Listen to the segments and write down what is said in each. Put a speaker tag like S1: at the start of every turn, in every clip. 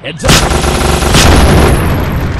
S1: Heads up!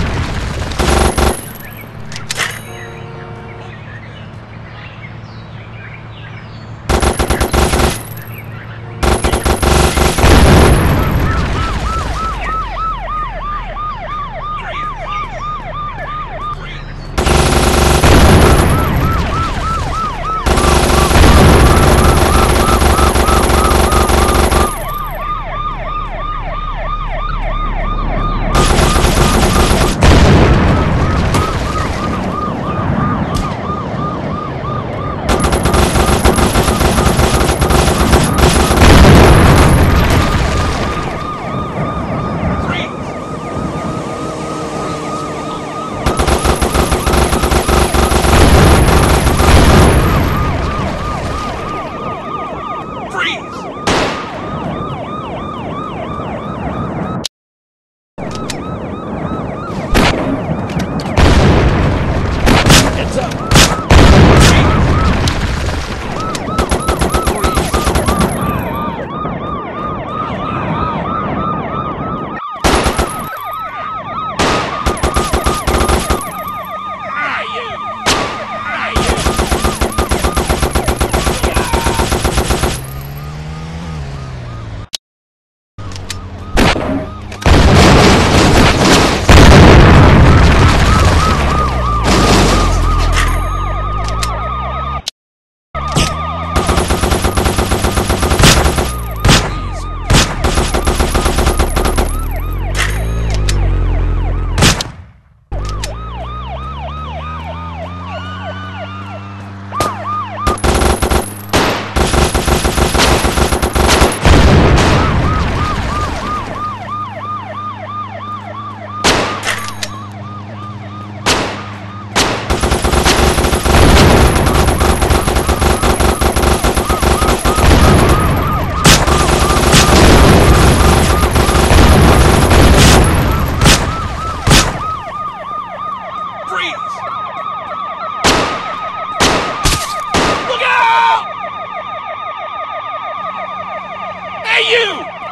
S1: Hey, you!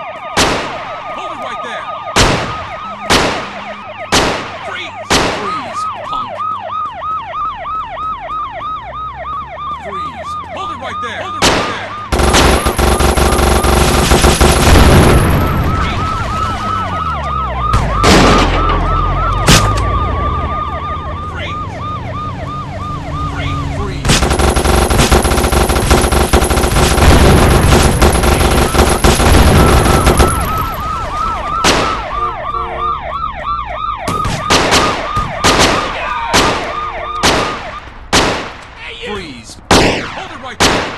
S1: Hold it right there! Freeze! Freeze, punk! Freeze! Hold it right there! Hold it right there! Freeze! Hold it right there!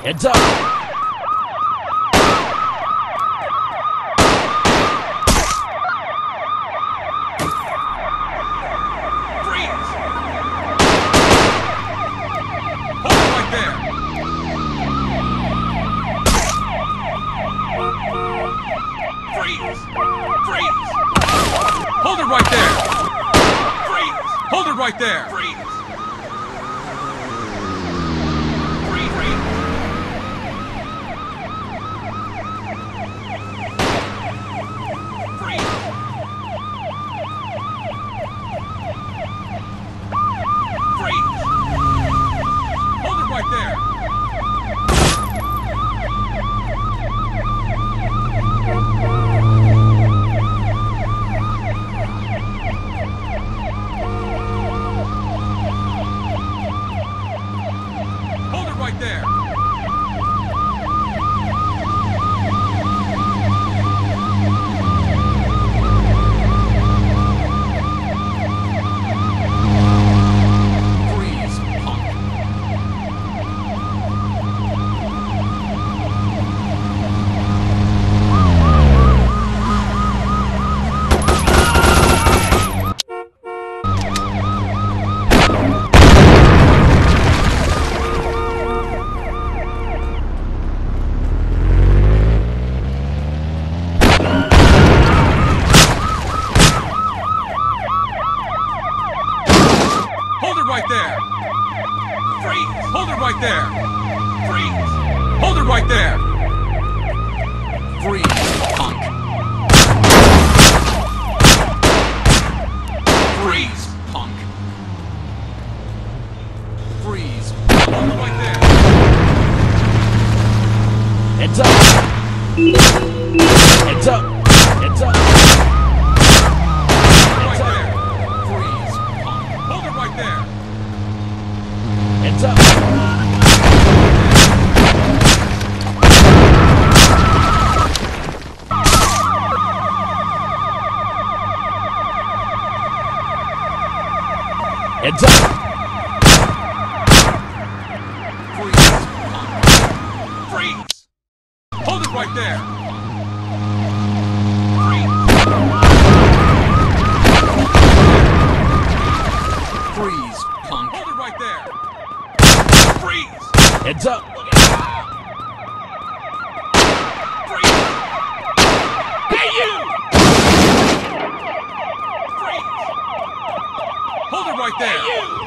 S1: Heads up! Freeze! Hold it right there! Freeze! Freeze! Hold it right there! Freeze! Hold it right there! Freeze! Right there. Hold it right there. Right there. Freeze! Hold it right there. Freeze! Hold it right there. Freeze, punk. Freeze, punk. Freeze. Hold it right there. Heads up. Heads up. Heads up. Right there. Freeze, punk. Hold it right there. Heads up! Heads up! Freeze! Freeze! Hold it right there! Freeze! Punk! Hold it right there! Freeze! Heads up! Freeze! Hey, you! Freeze! Hold it right there! Hey, you!